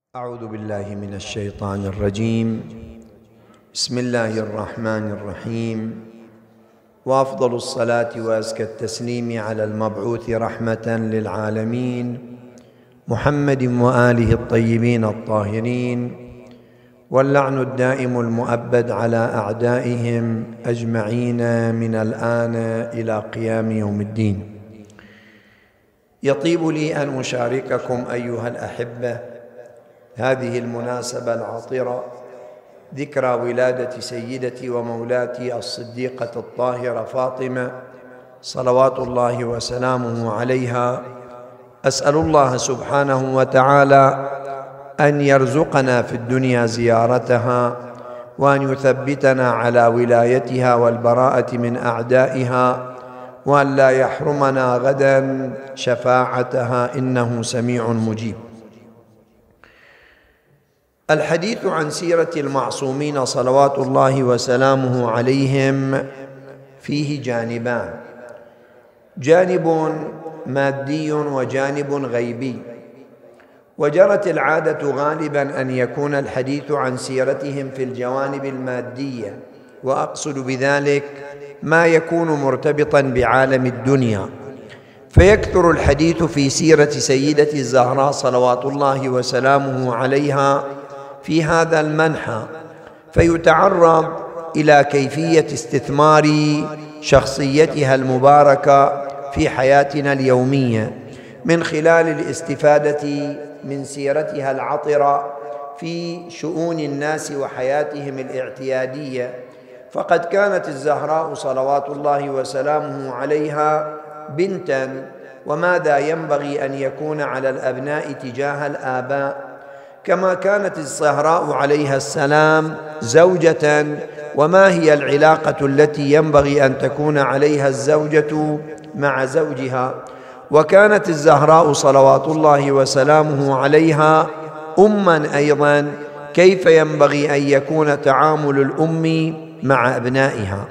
أعوذ بالله من الشيطان الرجيم. بسم الله الرحمن الرحيم، وأفضل الصلاة وأزكى التسليم على المبعوث رحمة للعالمين محمد وآله الطيبين الطاهرين، واللعن الدائم المؤبد على أعدائهم أجمعين من الآن إلى قيام يوم الدين. يطيب لي أن أشارككم أيها الأحبة هذه المناسبة العطرة، ذكرى ولادة سيدتي ومولاتي الصديقة الطاهرة فاطمة صلوات الله وسلامه عليها. أسأل الله سبحانه وتعالى أن يرزقنا في الدنيا زيارتها، وأن يثبتنا على ولايتها والبراءة من أعدائها، وأن لا يحرمنا غدا شفاعتها إنه سميع مجيب. الحديث عن سيرة المعصومين صلوات الله وسلامه عليهم فيه جانبان، جانب مادي وجانب غيبي، وجرت العادة غالبا أن يكون الحديث عن سيرتهم في الجوانب المادية، وأقصد بذلك ما يكون مرتبطا بعالم الدنيا، فيكثر الحديث في سيرة سيدة الزهراء صلوات الله وسلامه عليها في هذا المنحى، فيتعرض إلى كيفية استثمار شخصيتها المباركة في حياتنا اليومية من خلال الاستفادة من سيرتها العطرة في شؤون الناس وحياتهم الاعتيادية. فقد كانت الزهراء صلوات الله وسلامه عليها بنتاً، وماذا ينبغي أن يكون على الأبناء تجاه الآباء، كما كانت الزهراء عليها السلام زوجة، وما هي العلاقة التي ينبغي أن تكون عليها الزوجة مع زوجها، وكانت الزهراء صلوات الله وسلامه عليها أماً أيضاً، كيف ينبغي أن يكون تعامل الأم مع أبنائها.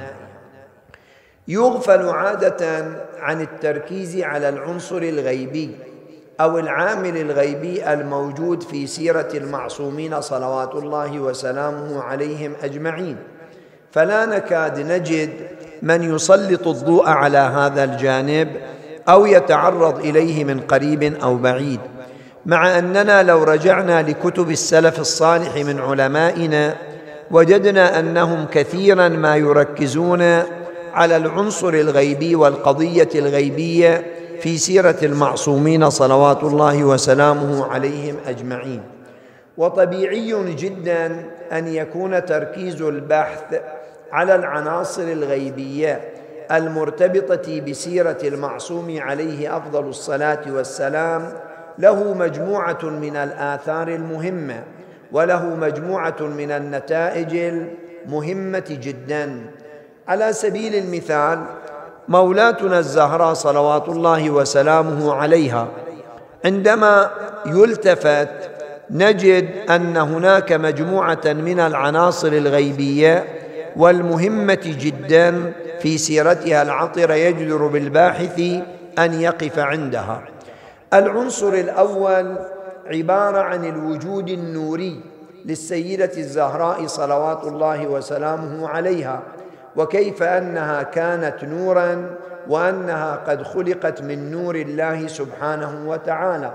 يغفل عادة عن التركيز على العنصر الغيبي أو العامل الغيبي الموجود في سيرة المعصومين صلوات الله وسلامه عليهم أجمعين، فلا نكاد نجد من يسلط الضوء على هذا الجانب أو يتعرض إليه من قريب أو بعيد، مع أننا لو رجعنا لكتب السلف الصالح من علمائنا وجدنا أنهم كثيرا ما يركزون على العنصر الغيبي والقضية الغيبية في سيرة المعصومين صلوات الله وسلامه عليهم أجمعين. وطبيعي جدا أن يكون تركيز البحث على العناصر الغيبية المرتبطة بسيرة المعصوم عليه أفضل الصلاة والسلام له مجموعة من الآثار المهمة، وله مجموعة من النتائج المهمة جدا. على سبيل المثال، مولاتنا الزهراء صلوات الله وسلامه عليها عندما يلتفت نجد أن هناك مجموعة من العناصر الغيبية والمهمة جدا في سيرتها العطرة يجدر بالباحث أن يقف عندها. العنصر الأول عبارة عن الوجود النوري للسيدة الزهراء صلوات الله وسلامه عليها، وكيف أنها كانت نوراً، وأنها قد خلقت من نور الله سبحانه وتعالى.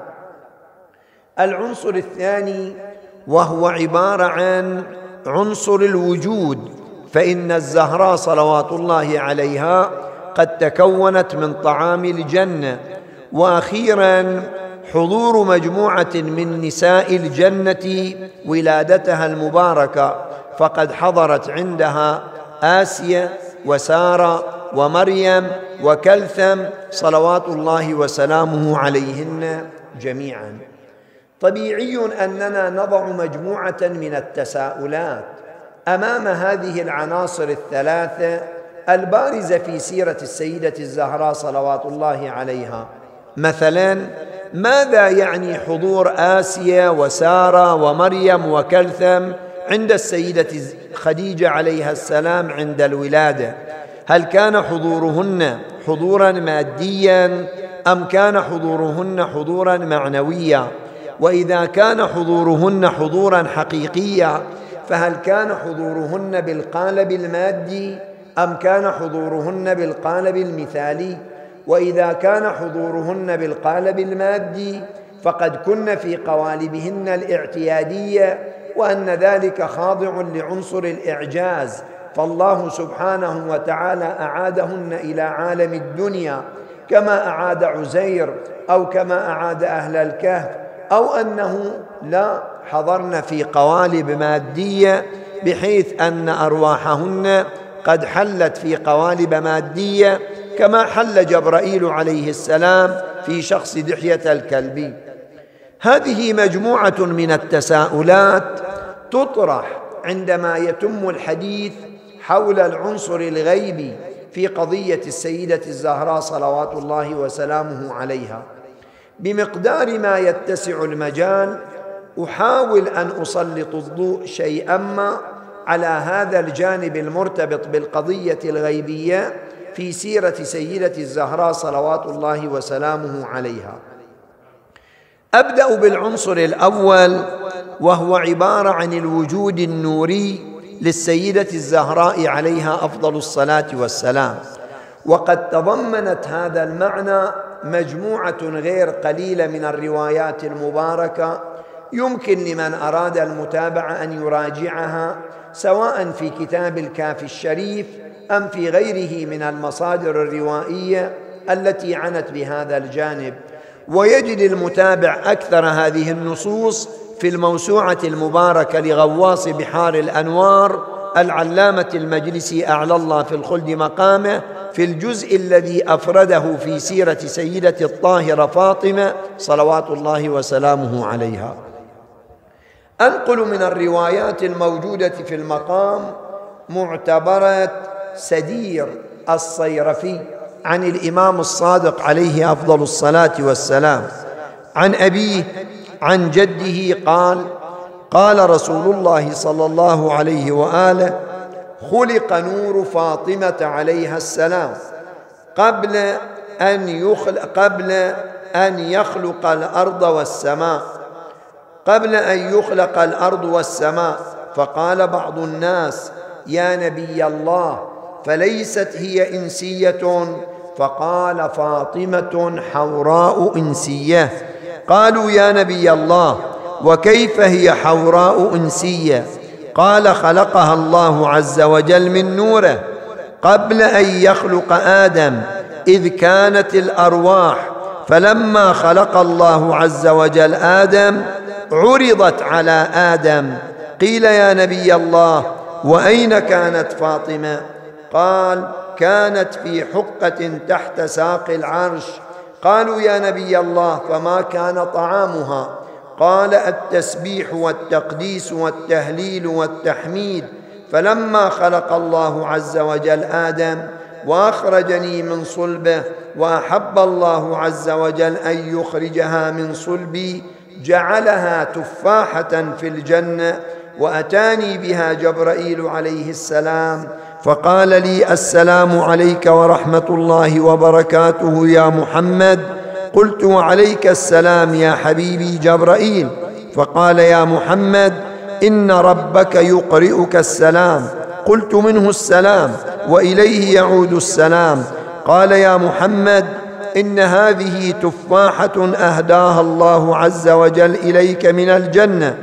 العنصر الثاني وهو عبارة عن عنصر الوجود، فإن الزهراء صلوات الله عليها قد تكونت من طعام الجنة. وأخيراً حضور مجموعة من نساء الجنة ولادتها المباركة، فقد حضرت عندها آسيا وسارة ومريم وكلثم صلوات الله وسلامه عليهن جميعا. طبيعي أننا نضع مجموعة من التساؤلات أمام هذه العناصر الثلاثة البارزة في سيرة السيدة الزهراء صلوات الله عليها. مثلا، ماذا يعني حضور آسيا وسارة ومريم وكلثم عند السيدة خديجة عليها السلام عند الولادة؟ هل كان حضورهن حضورا ماديا أم كان حضورهن حضورا معنويا؟ وإذا كان حضورهن حضورا حقيقيا فهل كان حضورهن بالقالب المادي أم كان حضورهن بالقالب المثالي؟ وإذا كان حضورهن بالقالب المادي فقد كن في قوالبهن الاعتيادية، وأن ذلك خاضع لعنصر الإعجاز، فالله سبحانه وتعالى أعادهن إلى عالم الدنيا كما أعاد عزير أو كما أعاد أهل الكهف، أو أنه لا حضرن في قوالب مادية بحيث أن أرواحهن قد حلت في قوالب مادية كما حل جبرائيل عليه السلام في شخص دحية الكلبي. هذه مجموعة من التساؤلات تطرح عندما يتم الحديث حول العنصر الغيبي في قضية السيدة الزهراء صلوات الله وسلامه عليها. بمقدار ما يتسع المجال أحاول أن أسلط الضوء شيئا ما على هذا الجانب المرتبط بالقضية الغيبية في سيرة سيدة الزهراء صلوات الله وسلامه عليها. أبدأ بالعنصر الأول، وهو عبارة عن الوجود النوري للسيدة الزهراء عليها أفضل الصلاة والسلام. وقد تضمنت هذا المعنى مجموعة غير قليلة من الروايات المباركة، يمكن لمن أراد المتابعة أن يراجعها سواء في كتاب الكافي الشريف أم في غيره من المصادر الروائية التي عنت بهذا الجانب، ويجد المتابع أكثر هذه النصوص في الموسوعة المباركة لغواص بحار الأنوار العلامة المجلسي أعلى الله في الخلد مقامه في الجزء الذي أفرده في سيرة سيدة الطاهرة فاطمة صلوات الله وسلامه عليها. أنقل من الروايات الموجودة في المقام معتبرة سدير الصيرفي عن الإمام الصادق عليه أفضل الصلاة والسلام عن أبيه عن جده قال: قال رسول الله صلى الله عليه وآله: خلق نور فاطمة عليها السلام قبل أن يخلق الأرض والسماء، قبل أن يخلق الأرض والسماء. فقال بعض الناس: يا نبي الله، فليست هي إنسية؟ فقال: فاطمة حوراء إنسية. قالوا: يا نبي الله، وكيف هي حوراء إنسية؟ قال: خلقها الله عز وجل من نوره قبل أن يخلق آدم إذ كانت الأرواح، فلما خلق الله عز وجل آدم عرضت على آدم. قيل: يا نبي الله، وأين كانت فاطمة؟ قال: كانت في حقة تحت ساق العرش. قالوا: يا نبي الله، فما كان طعامها؟ قال: التسبيح والتقديس والتهليل والتحميد. فلما خلق الله عز وجل آدم وأخرجني من صلبه، وأحب الله عز وجل أن يخرجها من صلبي، جعلها تفاحة في الجنة، وأتاني بها جبرائيل عليه السلام فقال لي: السلام عليك ورحمة الله وبركاته يا محمد. قلت: وعليك السلام يا حبيبي جبرائيل. فقال: يا محمد، إن ربك يقرئك السلام. قلت: منه السلام وإليه يعود السلام. قال: يا محمد، إن هذه تفاحة أهداها الله عز وجل إليك من الجنة.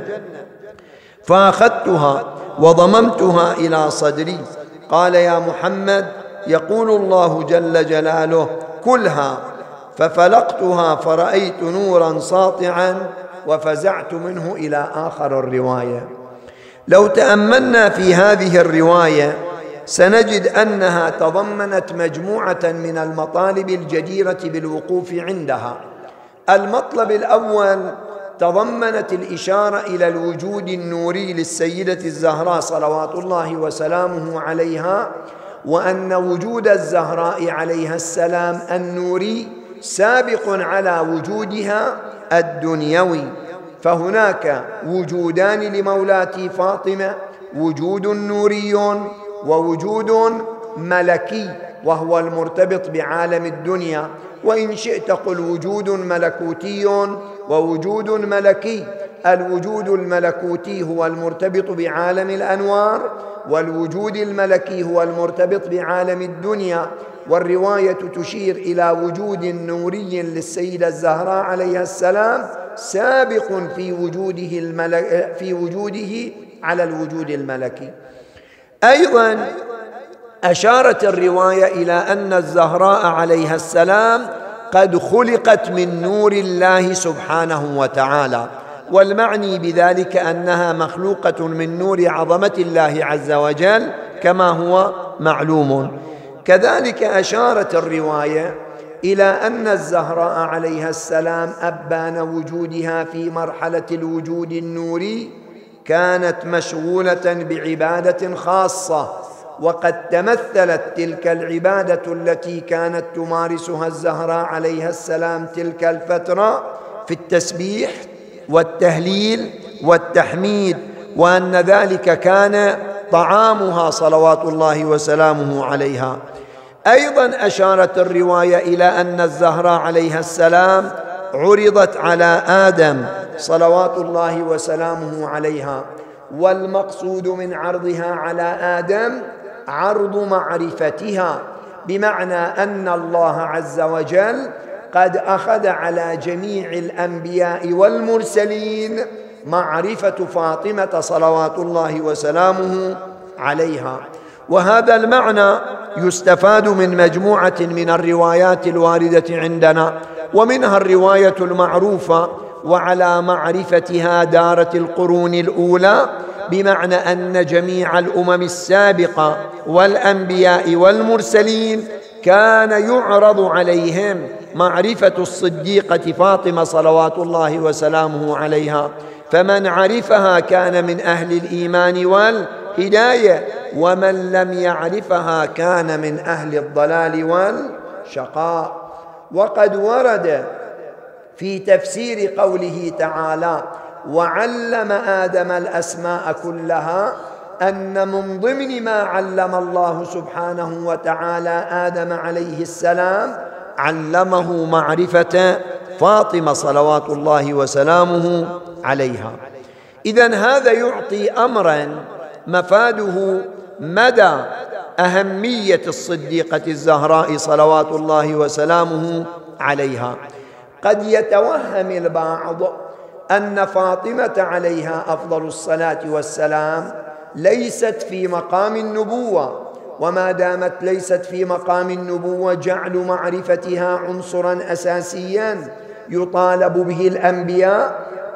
فأخذتها وضممتها إلى صدري. قال: يا محمد، يقول الله جل جلاله: كلها. ففلقتها فرأيت نورا ساطعا وفزعت منه إلى آخر الرواية. لو تأملنا في هذه الرواية سنجد أنها تضمنت مجموعة من المطالب الجديرة بالوقوف عندها. المطلب الأول تضمنت الإشارة إلى الوجود النوري للسيدة الزهراء صلوات الله وسلامه عليها، وأن وجود الزهراء عليها السلام النوري سابق على وجودها الدنيوي. فهناك وجودان لمولاتي فاطمة: وجود نوري ووجود ملكي وهو المرتبط بعالم الدنيا، وإن شئت قل وجود ملكوتي ووجود ملكي. الوجود الملكوتي هو المرتبط بعالم الأنوار، والوجود الملكي هو المرتبط بعالم الدنيا. والرواية تشير إلى وجود نوري للسيدة الزهراء عليها السلام سابق في وجوده على الوجود الملكي. أيضا أشارت الرواية إلى أن الزهراء عليها السلام قد خلقت من نور الله سبحانه وتعالى، والمعني بذلك أنها مخلوقة من نور عظمة الله عز وجل كما هو معلوم. كذلك أشارت الرواية إلى أن الزهراء عليها السلام أبان وجودها في مرحلة الوجود النوري كانت مشغولة بعبادة خاصة، وقد تمثلت تلك العبادة التي كانت تمارسها الزهراء عليها السلام تلك الفترة في التسبيح والتهليل والتحميد، وأن ذلك كان طعامها صلوات الله وسلامه عليها. أيضا أشارت الرواية إلى أن الزهراء عليها السلام عرضت على آدم صلوات الله وسلامه عليها، والمقصود من عرضها على آدم عرض معرفتها، بمعنى أن الله عز وجل قد أخذ على جميع الأنبياء والمرسلين معرفة فاطمة صلوات الله وسلامه عليها. وهذا المعنى يستفاد من مجموعة من الروايات الواردة عندنا، ومنها الرواية المعروفة وعلى معرفتها دارت القرون الأولى، بمعنى أن جميع الأمم السابقة والأنبياء والمرسلين كان يعرض عليهم معرفة الصديقة فاطمة صلوات الله وسلامه عليها، فمن عرفها كان من أهل الإيمان والهداية، ومن لم يعرفها كان من أهل الضلال والشقاء. وقد ورد في تفسير قوله تعالى وعلم آدم الأسماء كلها أن من ضمن ما علم الله سبحانه وتعالى آدم عليه السلام علمه معرفة فاطمة صلوات الله وسلامه عليها. إذن هذا يعطي أمرا مفاده مدى أهمية الصديقة الزهراء صلوات الله وسلامه عليها. قد يتوهم البعض أن فاطمة عليها أفضل الصلاة والسلام ليست في مقام النبوة، وما دامت ليست في مقام النبوة جعل معرفتها عنصرا أساسيا يطالب به الأنبياء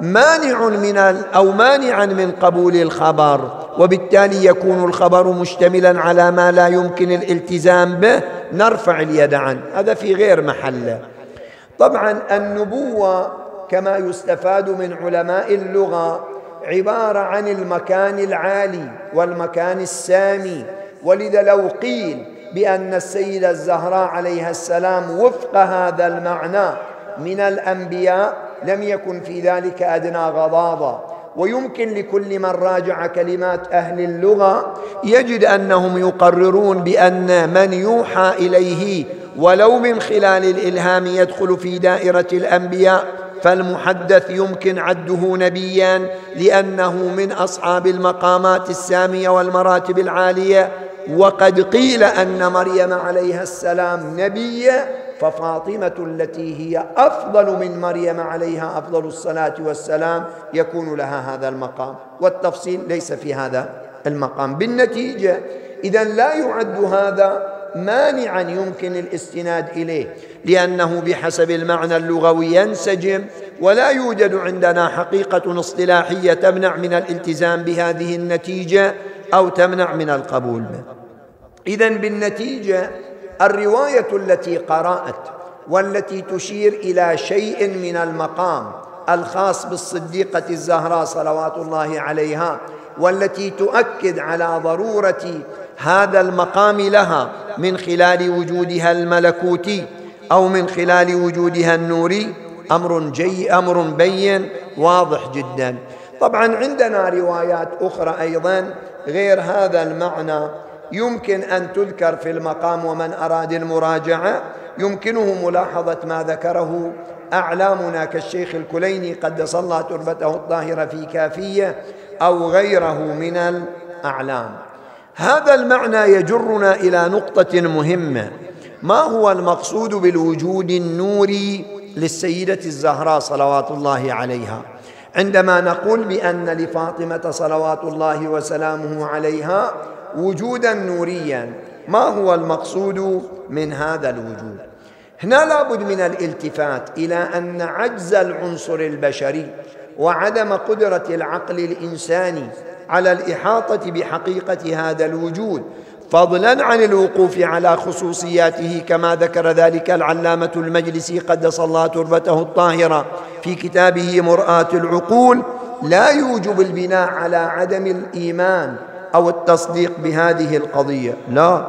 مانعا من قبول الخبر، وبالتالي يكون الخبر مشتملا على ما لا يمكن الالتزام به، نرفع اليد عنه، هذا في غير محله. طبعا النبوة كما يستفاد من علماء اللغة عبارة عن المكان العالي والمكان السامي، ولذا لو قيل بأن السيدة الزهراء عليها السلام وفق هذا المعنى من الأنبياء لم يكن في ذلك أدنى غضاضة. ويمكن لكل من راجع كلمات أهل اللغة يجد أنهم يقررون بأن من يوحى إليه ولو من خلال الإلهام يدخل في دائرة الأنبياء، فالمحدث يمكن عده نبيا لأنه من أصحاب المقامات السامية والمراتب العالية. وقد قيل أن مريم عليها السلام نبية، ففاطمة التي هي أفضل من مريم عليها أفضل الصلاة والسلام يكون لها هذا المقام، والتفصيل ليس في هذا المقام. بالنتيجة إذن لا يعد هذا مانعا يمكن الاستناد إليه، لأنه بحسب المعنى اللغوي ينسجم، ولا يوجد عندنا حقيقة اصطلاحية تمنع من الالتزام بهذه النتيجة أو تمنع من القبول به. إذن بالنتيجة الرواية التي قرأت والتي تشير إلى شيء من المقام الخاص بالصديقة الزهراء صلوات الله عليها، والتي تؤكد على ضرورة هذا المقام لها من خلال وجودها الملكوتي أو من خلال وجودها النوري، أمر بين واضح جدا. طبعا عندنا روايات أخرى أيضا غير هذا المعنى يمكن أن تذكر في المقام، ومن أراد المراجعة يمكنه ملاحظة ما ذكره أعلامنا كالشيخ الكليني قدس الله تربته الطاهرة في كافية أو غيره من الأعلام. هذا المعنى يجرنا إلى نقطة مهمة: ما هو المقصود بالوجود النوري للسيدة الزهراء صلوات الله عليها؟ عندما نقول بأن لفاطمة صلوات الله وسلامه عليها وجودا نوريا، ما هو المقصود من هذا الوجود؟ هنا لابد من الالتفات إلى أن عجز العنصر البشري وعدم قدرة العقل الإنساني على الإحاطة بحقيقة هذا الوجود، فضلا عن الوقوف على خصوصياته كما ذكر ذلك العلامة المجلسي قدس الله تربته الطاهرة في كتابه مرآة العقول، لا يوجب البناء على عدم الإيمان أو التصديق بهذه القضية. لا،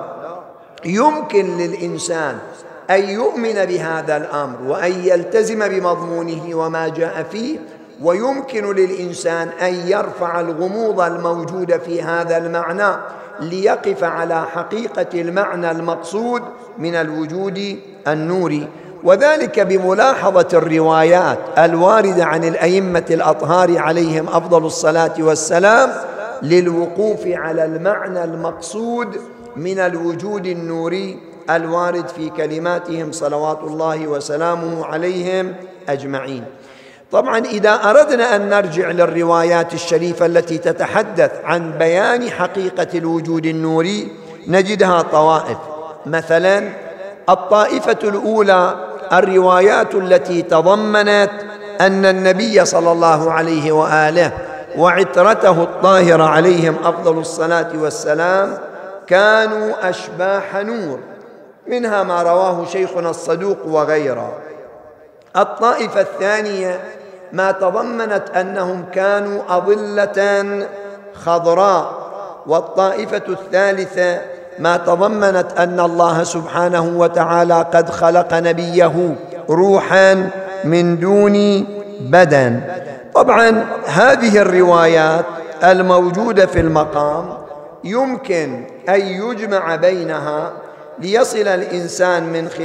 يمكن للإنسان أن يؤمن بهذا الأمر وأن يلتزم بمضمونه وما جاء فيه، ويمكن للإنسان أن يرفع الغموض الموجود في هذا المعنى ليقف على حقيقة المعنى المقصود من الوجود النوري، وذلك بملاحظة الروايات الواردة عن الأئمة الأطهار عليهم أفضل الصلاة والسلام للوقوف على المعنى المقصود من الوجود النوري الوارد في كلماتهم صلوات الله وسلامه عليهم أجمعين. طبعا إذا أردنا أن نرجع للروايات الشريفة التي تتحدث عن بيان حقيقة الوجود النوري نجدها طوائف. مثلا الطائفة الأولى الروايات التي تضمنت أن النبي صلى الله عليه وآله وعترته الطاهرة عليهم أفضل الصلاة والسلام كانوا أشباح نور، منها ما رواه شيخنا الصدوق وغيره. الطائفة الثانية ما تضمنت أنهم كانوا أظلة خضراء. والطائفة الثالثة ما تضمنت أن الله سبحانه وتعالى قد خلق نبيه روحا من دون بدن. طبعا هذه الروايات الموجودة في المقام يمكن أن يجمع بينها ليصل الإنسان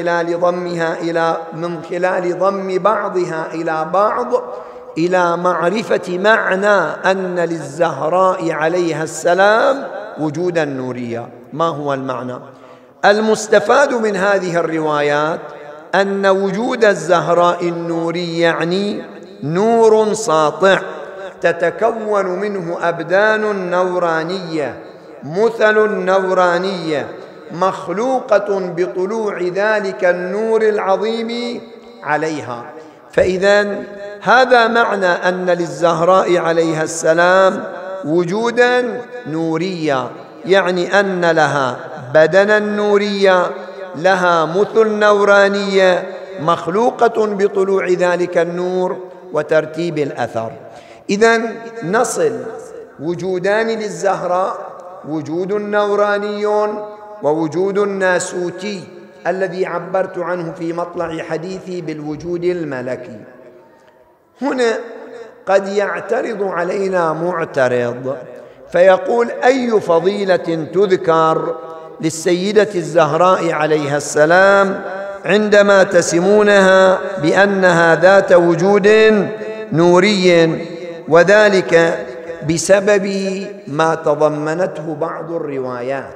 من خلال ضم بعضها إلى بعض إلى معرفة معنى أن للزهراء عليها السلام وجودا نوريا. ما هو المعنى؟ المستفاد من هذه الروايات أن وجود الزهراء النوري يعني نور ساطع تتكون منه أبدان نورانية، مثل نورانية مخلوقة بطلوع ذلك النور العظيم عليها. فإذا هذا معنى أن للزهراء عليها السلام وجودا نوريا، يعني أن لها بدنا نوريا، لها مثل نورانية مخلوقة بطلوع ذلك النور وترتيب الأثر. إذن نصل وجودان للزهراء: وجود نوراني ووجود ناسوتي الذي عبرت عنه في مطلع حديثي بالوجود الملكي. هنا قد يعترض علينا معترض فيقول: أي فضيلة تذكر للسيدة الزهراء عليها السلام عندما تسمونها بأنها ذات وجود نوري، وذلك بسبب ما تضمنته بعض الروايات.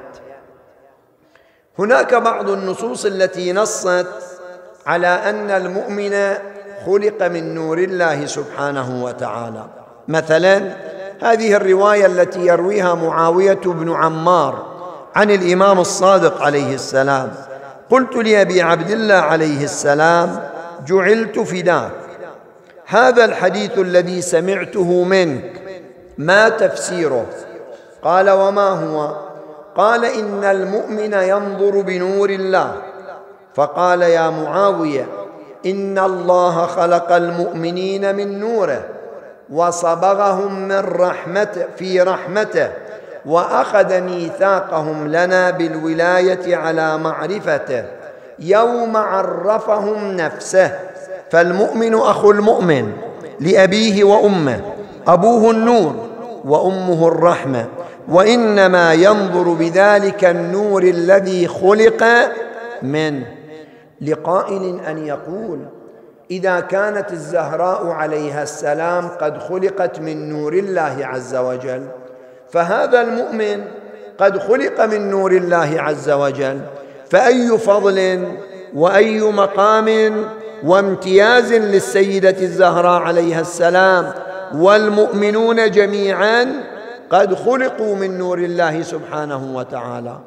هناك بعض النصوص التي نصت على أن المؤمن خلق من نور الله سبحانه وتعالى. مثلا هذه الرواية التي يرويها معاوية بن عمار عن الإمام الصادق عليه السلام: قلت لأبي عبد الله عليه السلام: جعلت فداك. هذا الحديث الذي سمعته منك ما تفسيره؟ قال: وما هو؟ قال: إن المؤمن ينظر بنور الله. فقال: يا معاوية، إن الله خلق المؤمنين من نوره وصبغهم في رحمته، وأخذ ميثاقهم لنا بالولاية على معرفته يوم عرفهم نفسه. فالمؤمن أخو المؤمن لأبيه وأمه، أبوه النور وأمه الرحمة، وإنما ينظر بذلك النور الذي خلق منه. لقائل أن يقول: إذا كانت الزهراء عليها السلام قد خلقت من نور الله عز وجل، فهذا المؤمن قد خلق من نور الله عز وجل، فأي فضل وأي مقام وامتياز للسيدة الزهراء عليها السلام والمؤمنون جميعا قد خلقوا من نور الله سبحانه وتعالى.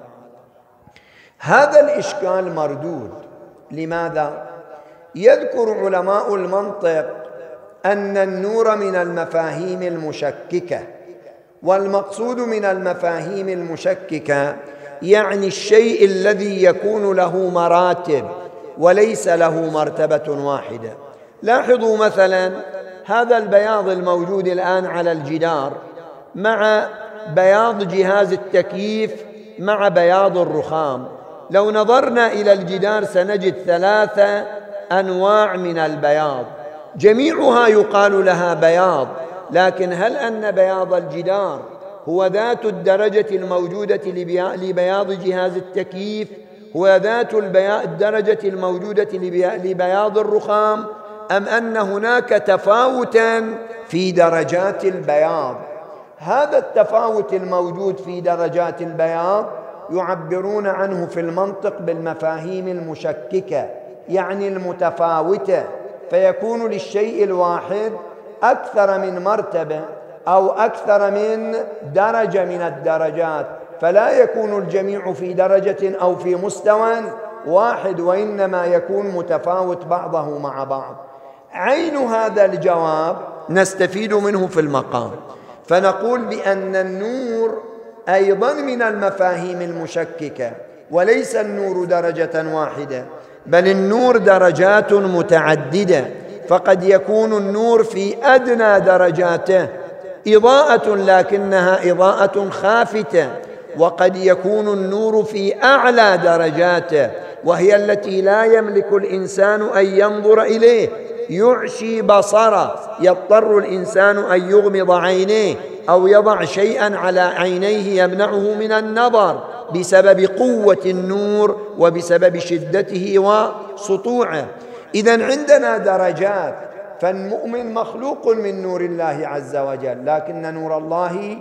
هذا الإشكال مردود. لماذا؟ يذكر علماء المنطق أن النور من المفاهيم المشككة، والمقصود من المفاهيم المشككة يعني الشيء الذي يكون له مراتب وليس له مرتبة واحدة. لاحظوا مثلا هذا البياض الموجود الآن على الجدار مع بياض جهاز التكييف مع بياض الرخام، لو نظرنا إلى الجدار سنجد 3 أنواع من البياض، جميعها يقال لها بياض، لكن هل أن بياض الجدار هو ذات الدرجة الموجودة لبياض جهاز التكييف؟ هو ذات الدرجة الموجودة لبياض الرخام؟ أم أن هناك تفاوتاً في درجات البياض؟ هذا التفاوت الموجود في درجات البياض يعبرون عنه في المنطق بالمفاهيم المشككة، يعني المتفاوتة، فيكون للشيء الواحد أكثر من مرتبة أو أكثر من درجة من الدرجات، فلا يكون الجميع في درجة أو في مستوى واحد، وإنما يكون متفاوت بعضه مع بعض. عين هذا الجواب نستفيد منه في المقام، فنقول بأن النور أيضا من المفاهيم المشككة، وليس النور درجة واحدة، بل النور درجات متعددة، فقد يكون النور في أدنى درجاته إضاءة لكنها إضاءة خافتة، وقد يكون النور في أعلى درجاته وهي التي لا يملك الإنسان أن ينظر إليه، يعشي بصره، يضطر الإنسان أن يغمض عينيه أو يضع شيئا على عينيه يمنعه من النظر بسبب قوة النور وبسبب شدته وسطوعه. إذن عندنا درجات، فالمؤمن مخلوق من نور الله عز وجل، لكن نور الله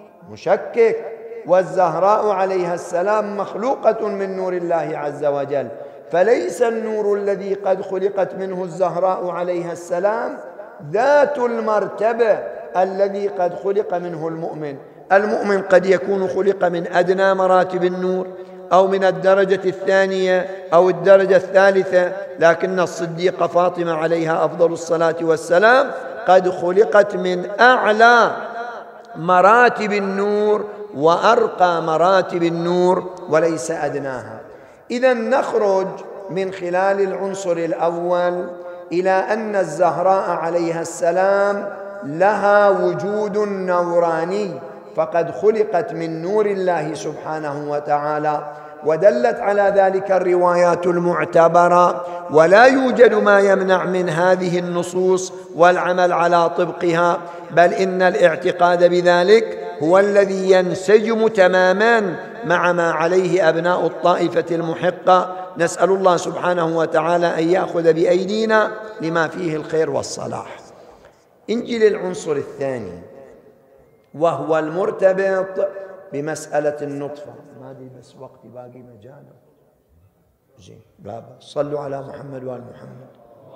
مشكك، والزهراء عليها السلام مخلوقة من نور الله عز وجل، فليس النور الذي قد خلقت منه الزهراء عليها السلام ذات المرتبة الذي قد خلق منه المؤمن. المؤمن قد يكون خلق من أدنى مراتب النور أو من الدرجة الثانية أو الدرجة الثالثة، لكن الصديقة فاطمة عليها أفضل الصلاة والسلام قد خلقت من أعلى مراتب النور وأرقى مراتب النور وليس أدناها. إذن نخرج من خلال العنصر الأول إلى أن الزهراء عليها السلام لها وجود نوراني، فقد خلقت من نور الله سبحانه وتعالى، ودلت على ذلك الروايات المعتبرة، ولا يوجد ما يمنع من هذه النصوص والعمل على طبقها، بل إن الاعتقاد بذلك هو الذي ينسجم تماما مع ما عليه أبناء الطائفة المحقة. نسأل الله سبحانه وتعالى أن يأخذ بأيدينا لما فيه الخير والصلاح. نجي للعنصر الثاني وهو المرتبط بمسألة النطفة. ما أدري بس وقتي باقي مجاله. زين لا بأس. صلوا على محمد وآل محمد.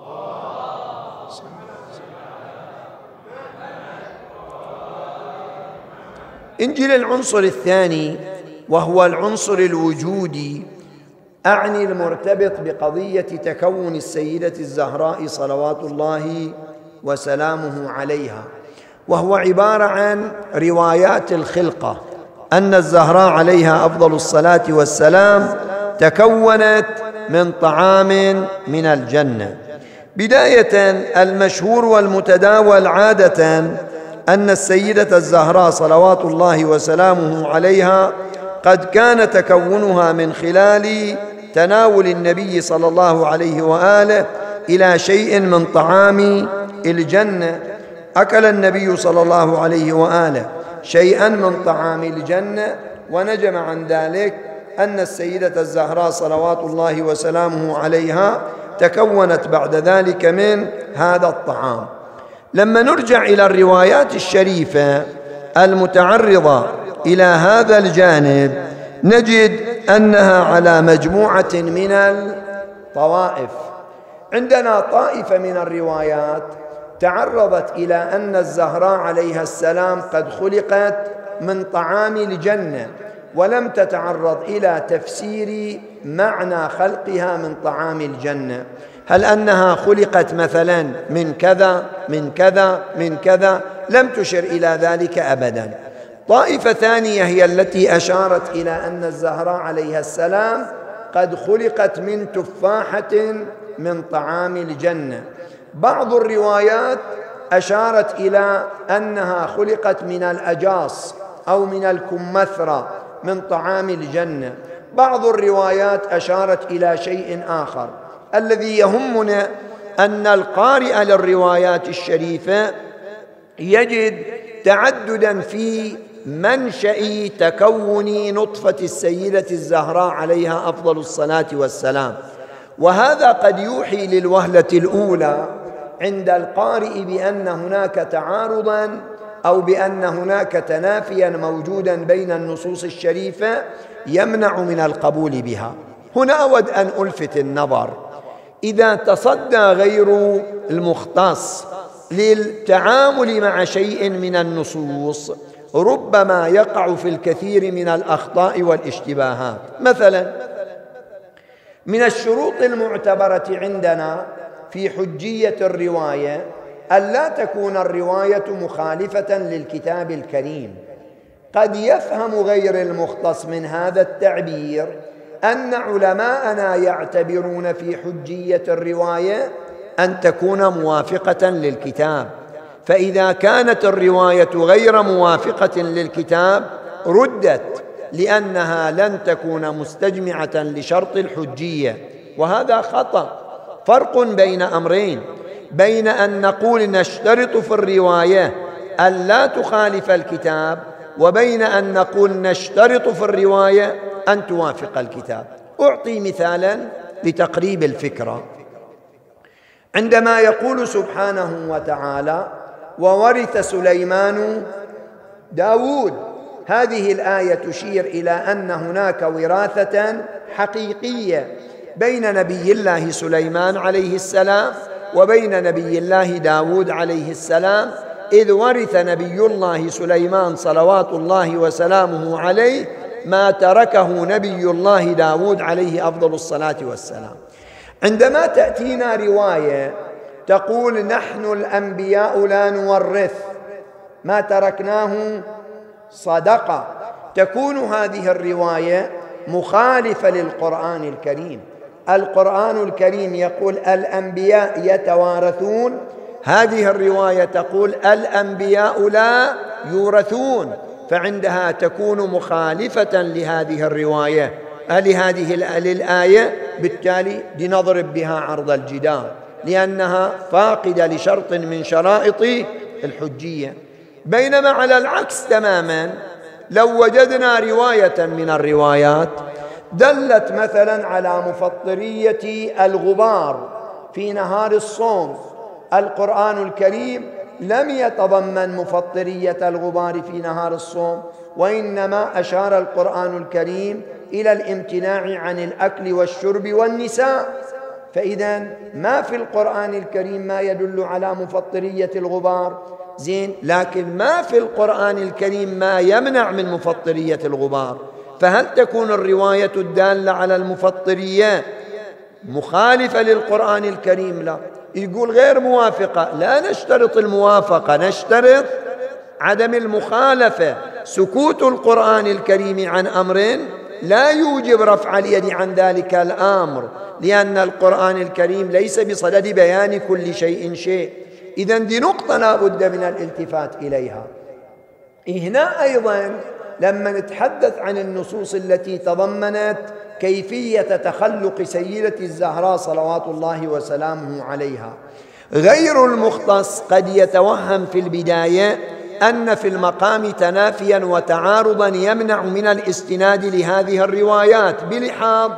نجي للعنصر الثاني وهو العنصر الوجودي، أعني المرتبط بقضية تكون السيدة الزهراء صلوات الله وسلامه عليها، وهو عبارة عن روايات الخلقة، أن الزهراء عليها أفضل الصلاة والسلام تكونت من طعام من الجنة. بداية المشهور والمتداول عادة أن السيدة الزهراء صلوات الله وسلامه عليها قد كان تكونها من خلال تناول النبي صلى الله عليه وآله إلى شيء من طعام الجنة. أكل النبي صلى الله عليه وآله شيئا من طعام الجنة، ونجم عن ذلك أن السيدة الزهراء صلوات الله وسلامه عليها تكونت بعد ذلك من هذا الطعام. لما نرجع إلى الروايات الشريفة المتعرضة إلى هذا الجانب نجد أنها على مجموعة من الطوائف. عندنا طائفة من الروايات تعرضت إلى أن الزهراء عليها السلام قد خلقت من طعام الجنة، ولم تتعرض إلى تفسير معنى خلقها من طعام الجنة، هل أنها خلقت مثلا من كذا من كذا من كذا، لم تشر إلى ذلك أبدا. طائفة ثانية هي التي أشارت إلى أن الزهراء عليها السلام قد خلقت من تفاحة من طعام الجنة. بعض الروايات أشارت إلى أنها خلقت من الأجاص أو من الكمثرى من طعام الجنة. بعض الروايات أشارت إلى شيء آخر. الذي يهمنا أن القارئ للروايات الشريفة يجد تعدداً في منشأ تكون نطفة السيدة الزهراء عليها أفضل الصلاة والسلام، وهذا قد يوحي للوهلة الأولى عند القارئ بأن هناك تعارضاً أو بأن هناك تنافياً موجوداً بين النصوص الشريفة يمنع من القبول بها. هنا أود أن ألفت النظر، إذا تصدى غير المختص للتعامل مع شيء من النصوص ربما يقع في الكثير من الأخطاء والاشتباهات. مثلا من الشروط المعتبرة عندنا في حجية الرواية ألا تكون الرواية مخالفة للكتاب الكريم. قد يفهم غير المختص من هذا التعبير أن علماءنا يعتبرون في حجية الرواية أن تكون موافقة للكتاب، فإذا كانت الرواية غير موافقة للكتاب ردت لأنها لن تكون مستجمعة لشرط الحجية، وهذا خطأ. فرق بين أمرين، بين أن نقول نشترط في الرواية أن لا تخالف الكتاب، وبين أن نقول نشترط في الرواية أن توافق الكتاب. أعطي مثالا لتقريب الفكرة. عندما يقول سبحانه وتعالى وورث سليمان داود، هذه الآية تشير إلى أن هناك وراثة حقيقية بين نبي الله سليمان عليه السلام وبين نبي الله داود عليه السلام، إذ ورث نبي الله سليمان صلوات الله وسلامه عليه ما تركه نبي الله داود عليه أفضل الصلاة والسلام. عندما تأتينا رواية تقول نحن الأنبياء لا نورث، ما تركناه صدقة، تكون هذه الرواية مخالفة للقرآن الكريم. القرآن الكريم يقول الأنبياء يتوارثون، هذه الرواية تقول الأنبياء لا يورثون، فعندها تكون مخالفة لهذه الرواية لهذه الآية، بالتالي لنضرب بها عرض الجدار لأنها فاقدة لشرط من شرائط الحجية. بينما على العكس تماما لو وجدنا رواية من الروايات دلت مثلا على مفطرية الغبار في نهار الصوم، القرآن الكريم لم يتضمن مفطرية الغبار في نهار الصوم، وإنما أشار القرآن الكريم إلى الامتناع عن الأكل والشرب والنساء. فإذا ما في القرآن الكريم ما يدل على مفطرية الغبار، زين، لكن ما في القرآن الكريم ما يمنع من مفطرية الغبار. فهل تكون الرواية الدالة على المفطرية مخالفة للقرآن الكريم؟ لا، يقول غير موافقة، لا نشترط الموافقة، نشترط عدم المخالفة. سكوت القرآن الكريم عن أمر لا يوجب رفع اليد عن ذلك الأمر، لأن القرآن الكريم ليس بصدد بيان كل شيء شيء. إذن دي نقطة لا بد من الالتفات إليها. هنا أيضا لما نتحدث عن النصوص التي تضمنت كيفية تخلق سيدة الزهراء صلوات الله وسلامه عليها، غير المختص قد يتوهم في البداية أن في المقام تنافيا وتعارضا يمنع من الاستناد لهذه الروايات بلحاظ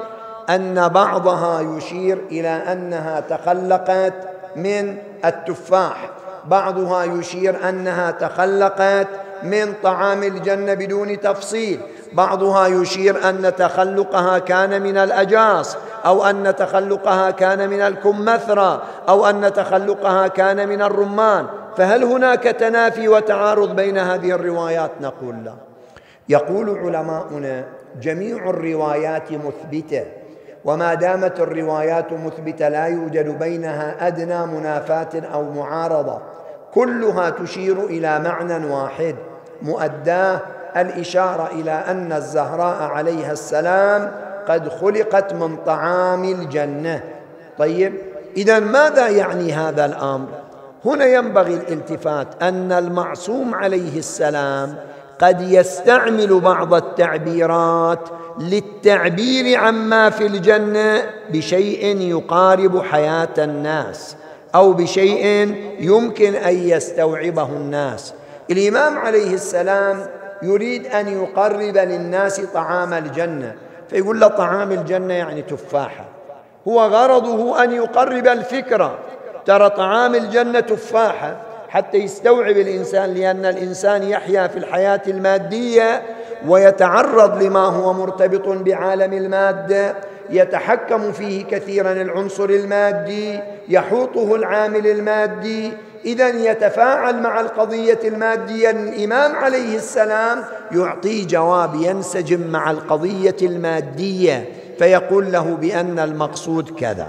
أن بعضها يشير إلى أنها تخلقت من التفاح، بعضها يشير أنها تخلقت من طعام الجنة بدون تفصيل، بعضها يشير أن تخلقها كان من الأجاص، أو أن تخلقها كان من الكمثرى، أو أن تخلقها كان من الرمان. فهل هناك تنافي وتعارض بين هذه الروايات؟ نقول لا. يقول علماؤنا جميع الروايات مثبتة، وما دامت الروايات مثبتة لا يوجد بينها أدنى منافاة أو معارضة، كلها تشير إلى معنى واحد، مؤداه الإشارة إلى أن الزهراء عليها السلام قد خلقت من طعام الجنة. طيب، إذن ماذا يعني هذا الأمر؟ هنا ينبغي الالتفات أن المعصوم عليه السلام قد يستعمل بعض التعبيرات للتعبير عما في الجنة بشيء يقارب حياة الناس، أو بشيء يمكن أن يستوعبه الناس. الإمام عليه السلام يريد أن يقرب للناس طعام الجنة، فيقول له طعام الجنة يعني تفاحة. هو غرضه أن يقرب الفكرة، ترى طعام الجنة تفاحة، حتى يستوعب الإنسان، لأن الإنسان يحيا في الحياة المادية ويتعرض لما هو مرتبط بعالم المادة، يتحكم فيه كثيرا العنصر المادي، يحوطه العامل المادي، إذن يتفاعل مع القضية المادية. الإمام عليه السلام يعطيه جواب ينسجم مع القضية المادية، فيقول له بأن المقصود كذا.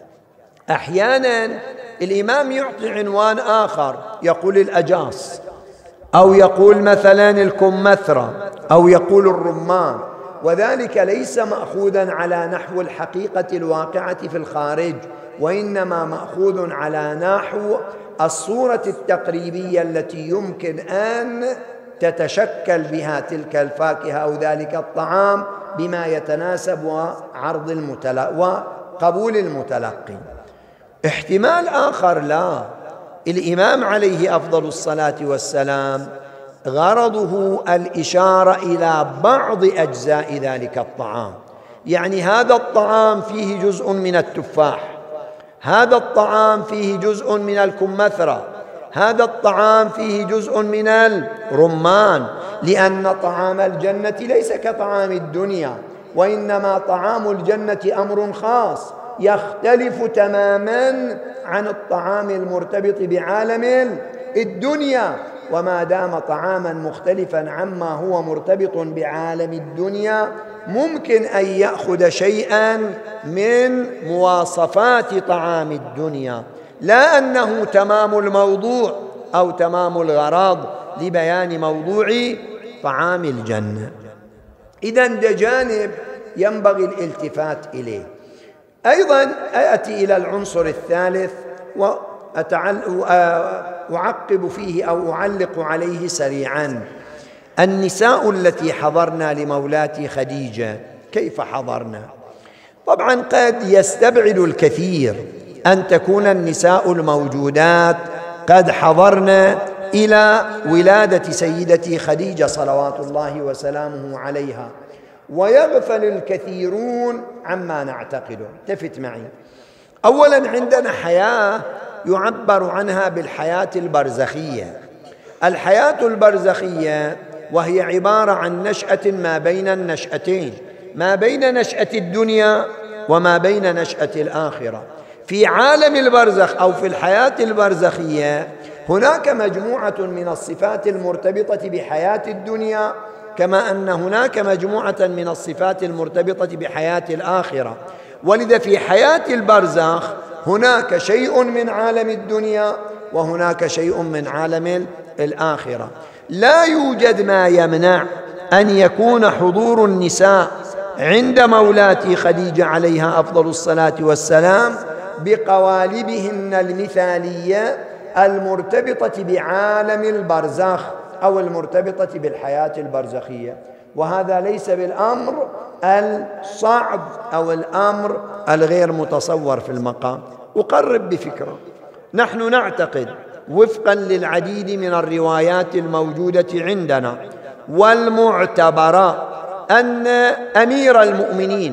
أحيانا الإمام يعطي عنوان آخر، يقول الأجاص، أو يقول مثلا الكمثرى، أو يقول الرمان، وذلك ليس مأخوذا على نحو الحقيقة الواقعة في الخارج، وإنما مأخوذ على نحو الصورة التقريبية التي يمكن أن تتشكل بها تلك الفاكهة أو ذلك الطعام بما يتناسب وعرض وقبول المتلقي. احتمال آخر لا، الإمام عليه أفضل الصلاة والسلام غرضه الإشارة إلى بعض أجزاء ذلك الطعام، يعني هذا الطعام فيه جزء من التفاح، هذا الطعام فيه جزء من الكمثرى، هذا الطعام فيه جزء من الرمان، لأن طعام الجنة ليس كطعام الدنيا، وإنما طعام الجنة أمر خاص يختلف تماما عن الطعام المرتبط بعالم الدنيا. وما دام طعاما مختلفا عما هو مرتبط بعالم الدنيا، ممكن أن يأخذ شيئا من مواصفات طعام الدنيا، لا أنه تمام الموضوع أو تمام الغرض لبيان موضوع طعام الجنة. إذن ده جانب ينبغي الالتفات إليه. أيضا أتي إلى العنصر الثالث وأعقب فيه أو أعلق عليه سريعا. النساء التي حضرنا لمولاتي خديجة كيف حضرنا؟ طبعا قد يستبعد الكثير أن تكون النساء الموجودات قد حضرنا إلى ولادة سيدتي خديجة صلوات الله وسلامه عليها، ويغفل الكثيرون عما نعتقده. التفت معي. أولا عندنا حياة يعبر عنها بالحياة البرزخية. الحياة البرزخية وهي عبارة عن نشأة ما بين النشأتين، ما بين نشأة الدنيا وما بين نشأة الآخرة. في عالم البرزخ أو في الحياة البرزخية هناك مجموعة من الصفات المرتبطة بحياة الدنيا، كما أن هناك مجموعة من الصفات المرتبطة بحياة الآخرة. ولذا في حياة البرزخ هناك شيء من عالم الدنيا وهناك شيء من عالم الآخرة. لا يوجد ما يمنع أن يكون حضور النساء عند مولاتي خديجة عليها أفضل الصلاة والسلام بقوالبهن المثالية المرتبطة بعالم البرزخ أو المرتبطة بالحياة البرزخية، وهذا ليس بالأمر الصعب أو الأمر الغير متصور في المقام. أقرب بفكرة. نحن نعتقد وفقا للعديد من الروايات الموجودة عندنا والمعتبرة أن أمير المؤمنين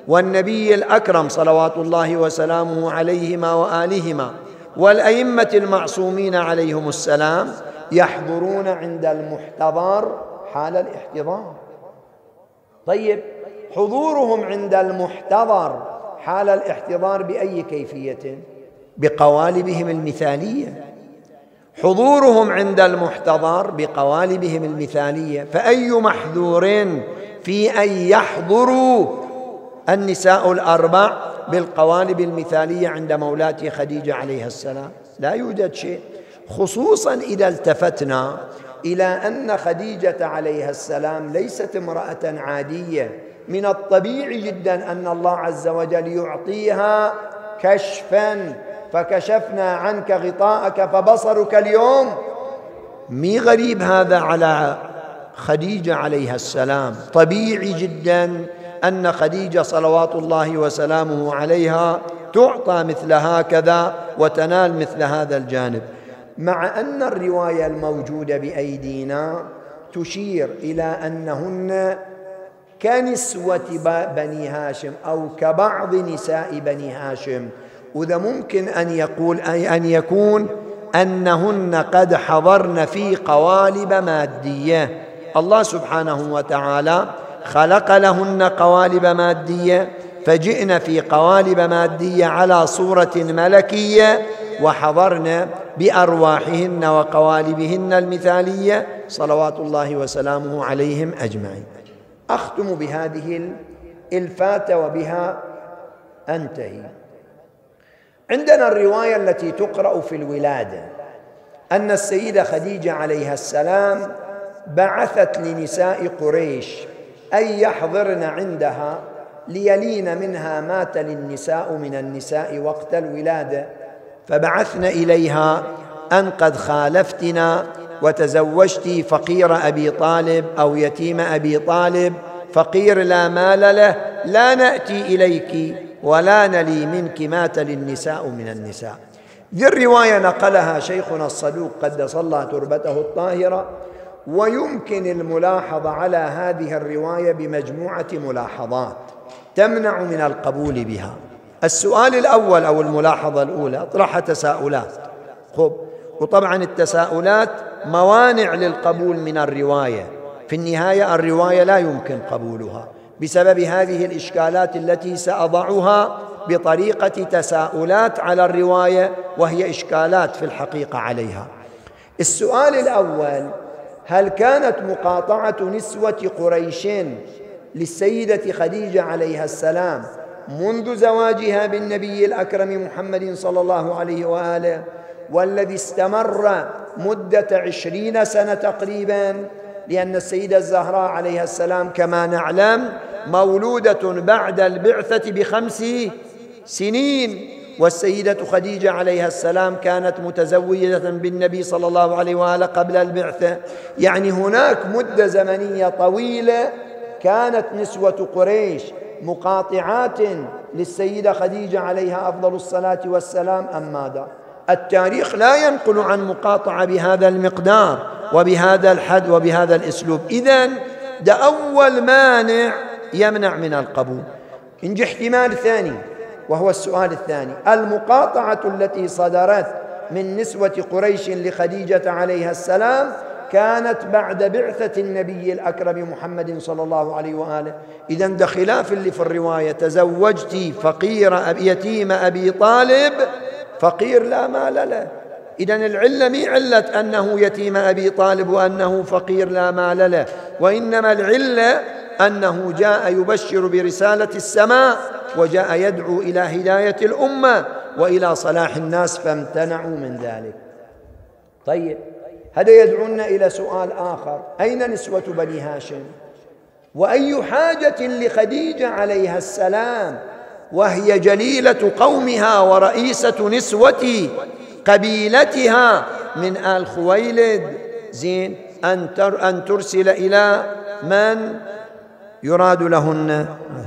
والنبي الأكرم صلوات الله وسلامه عليهما وآلهما والأئمة المعصومين عليهم السلام يحضرون عند المحتضر حال الاحتضار. طيب، حضورهم عند المحتضر حال الاحتضار بأي كيفية؟ بقوالبهم المثالية. حضورهم عند المحتضر بقوالبهم المثالية، فأي محذور في أن يحضروا النساء الأربع بالقوالب المثالية عند مولاتي خديجة عليها السلام؟ لا يوجد شيء، خصوصا إذا التفتنا إلى أن خديجة عليها السلام ليست امرأة عادية. من الطبيعي جدا أن الله عز وجل يعطيها كشفا، فكشفنا عنك غطاءك فبصرك اليوم. مي غريب هذا على خديجة عليها السلام. طبيعي جدا أن خديجة صلوات الله وسلامه عليها تعطى مثل هكذا وتنال مثل هذا الجانب، مع أن الرواية الموجودة بأيدينا تشير إلى أنهن كنسوة بني هاشم أو كبعض نساء بني هاشم، وإذا ممكن أن يكون أنهن قد حضرن في قوالب مادية. الله سبحانه وتعالى خلق لهن قوالب مادية، فجئن في قوالب مادية على صورة ملكية وحضرن بأرواحهن وقوالبهن المثالية صلوات الله وسلامه عليهم أجمعين. أختم بهذه الفاتة وبها أنتهي. عندنا الرواية التي تقرأ في الولادة أن السيدة خديجة عليها السلام بعثت لنساء قريش أن يحضرن عندها ليلين منها ما تلي النساء من النساء وقت الولادة، فبعثن إليها أن قد خالفتنا وتزوجت فقير أبي طالب أو يتيم أبي طالب، فقير لا مال له، لا نأتي إليك ولا نلي منك ما تلي النساء من النساء. ذي الرواية نقلها شيخنا الصدوق قدس الله تربته الطاهرة، ويمكن الملاحظة على هذه الرواية بمجموعة ملاحظات تمنع من القبول بها. السؤال الأول أو الملاحظة الأولى اطرح تساؤلات، وطبعا التساؤلات موانع للقبول من الرواية. في النهاية الرواية لا يمكن قبولها بسبب هذه الإشكالات التي سأضعها بطريقة تساؤلات على الرواية، وهي إشكالات في الحقيقة عليها. السؤال الأول: هل كانت مقاطعة نسوة قريش للسيدة خديجة عليها السلام منذ زواجها بالنبي الأكرم محمد صلى الله عليه وآله، والذي استمر مدة 20 سنة تقريبا؟ لأن السيدة الزهراء عليها السلام كما نعلم مولودة بعد البعثة ب5 سنين، والسيدة خديجة عليها السلام كانت متزوجة بالنبي صلى الله عليه وآله قبل البعثة. يعني هناك مدة زمنية طويلة كانت نسوة قريش مقاطعات للسيدة خديجة عليها أفضل الصلاة والسلام أم ماذا؟ التاريخ لا ينقل عن مقاطعة بهذا المقدار وبهذا الحد وبهذا الأسلوب. إذن ده أول مانع يمنع من القبول. نجي احتمال ثاني، وهو السؤال الثاني: المقاطعة التي صدرت من نسوة قريش لخديجة عليها السلام كانت بعد بعثة النبي الأكرم محمد صلى الله عليه وآله. إذن ده خلاف اللي في الرواية: تزوجت فقير يتيم أبي طالب، فقير لا مال له. إذن العلة مي علة أنه يتيم أبي طالب وأنه فقير لا مال له، وإنما العلة أنه جاء يبشر برسالة السماء، وجاء يدعو إلى هداية الأمة وإلى صلاح الناس، فامتنعوا من ذلك. طيب، هذا يدعونا إلى سؤال آخر: أين نسوة بني هاشم؟ وأي حاجة لخديجة عليها السلام وهي جليلة قومها ورئيسة نسوة قبيلتها من آل خويلد زين أن ترسل إلى من يراد لهن؟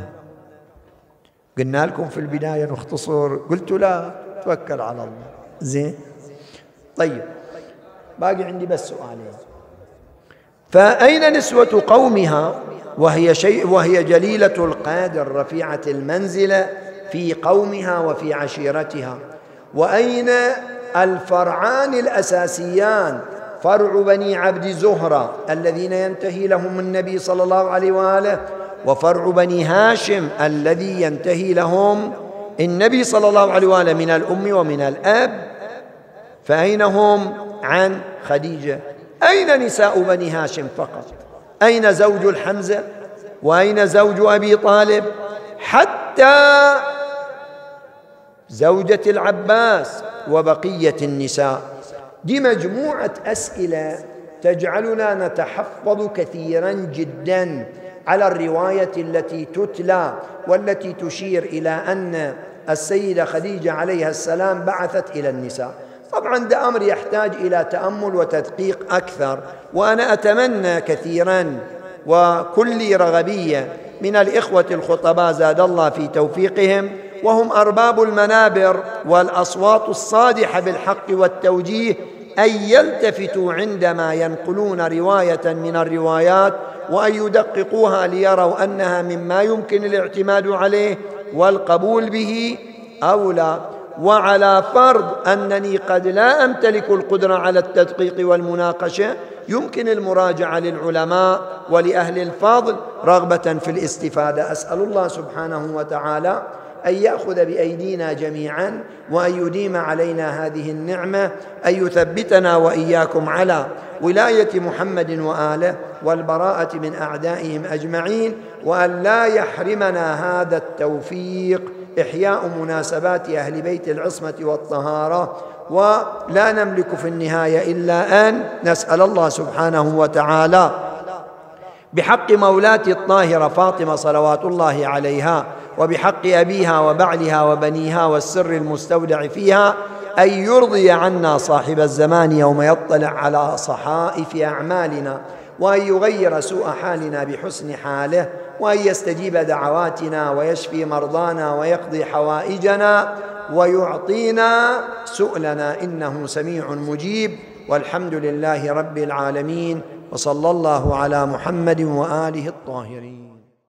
قلنا لكم في البداية نختصر، قلت لا، توكل على الله. زين، طيب، باقي عندي بس سؤالين. فأين نسوة قومها وهي جليلة القدر رفيعة المنزلة في قومها وفي عشيرتها. وأين الفرعان الأساسيان؟ فرع بني عبد زهرة الذين ينتهي لهم النبي صلى الله عليه وآله، وفرع بني هاشم الذي ينتهي لهم النبي صلى الله عليه وآله من الأم ومن الأب. فأين هم عن خديجة؟ أين نساء بني هاشم فقط؟ أين زوج الحمزة؟ وأين زوج أبي طالب؟ حتى زوجة العباس وبقية النساء. دي مجموعة أسئلة تجعلنا نتحفظ كثيرا جدا على الرواية التي تتلى والتي تشير إلى أن السيدة خديجة عليها السلام بعثت إلى النساء. طبعا ده أمر يحتاج إلى تأمل وتدقيق أكثر، وأنا أتمنى كثيرا وكل رغبية من الإخوة الخطباء زاد الله في توفيقهم، وهم أرباب المنابر والأصوات الصادحة بالحق والتوجيه، أن يلتفتوا عندما ينقلون رواية من الروايات وأن يدققوها ليروا أنها مما يمكن الاعتماد عليه والقبول به أو لا. وعلى فرض أنني قد لا أمتلك القدرة على التدقيق والمناقشة، يمكن المراجعة للعلماء ولأهل الفضل رغبة في الاستفادة. أسأل الله سبحانه وتعالى أن يأخذ بأيدينا جميعا وأن يديم علينا هذه النعمة، أن يثبتنا وإياكم على ولاية محمد وآله والبراءة من أعدائهم أجمعين، وأن لا يحرمنا هذا التوفيق إحياء مناسبات أهل بيت العصمة والطهارة. ولا نملك في النهاية إلا أن نسأل الله سبحانه وتعالى بحق مولاتي الطاهرة فاطمة صلوات الله عليها، وبحق أبيها وبعلها وبنيها والسر المستودع فيها، أن يرضي عنا صاحب الزمان يوم يطلع على صحائف أعمالنا، وأن يغير سوء حالنا بحسن حاله، وأن يستجيب دعواتنا ويشفي مرضانا ويقضي حوائجنا ويعطينا سؤلنا، إنه سميع مجيب. والحمد لله رب العالمين، وصلى الله على محمد وآله الطاهرين.